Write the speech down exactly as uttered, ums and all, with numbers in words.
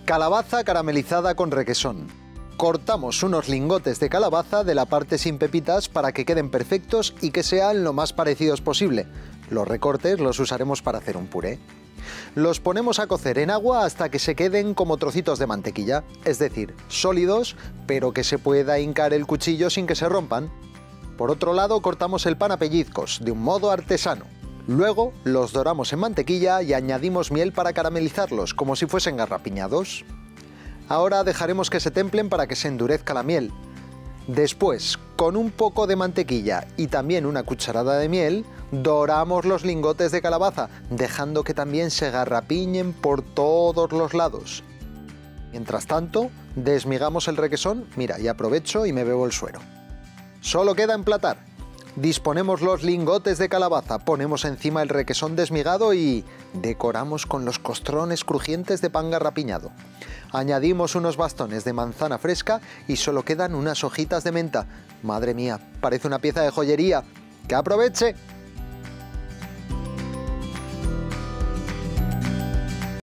Calabaza caramelizada con requesón. Cortamos unos lingotes de calabaza de la parte sin pepitas para que queden perfectos y que sean lo más parecidos posible. Los recortes los usaremos para hacer un puré. Los ponemos a cocer en agua hasta que se queden como trocitos de mantequilla, es decir, sólidos, pero que se pueda hincar el cuchillo sin que se rompan. Por otro lado, cortamos el pan a pellizcos, de un modo artesano. Luego los doramos en mantequilla y añadimos miel para caramelizarlos, como si fuesen garrapiñados. Ahora dejaremos que se templen para que se endurezca la miel. Después, con un poco de mantequilla y también una cucharada de miel, doramos los lingotes de calabaza, dejando que también se garrapiñen por todos los lados. Mientras tanto, desmigamos el requesón, mira, y aprovecho y me bebo el suero. Solo queda emplatar. Disponemos los lingotes de calabaza, ponemos encima el requesón desmigado y decoramos con los costrones crujientes de pan garrapiñado. Añadimos unos bastones de manzana fresca y solo quedan unas hojitas de menta. Madre mía, parece una pieza de joyería. ¡Que aproveche!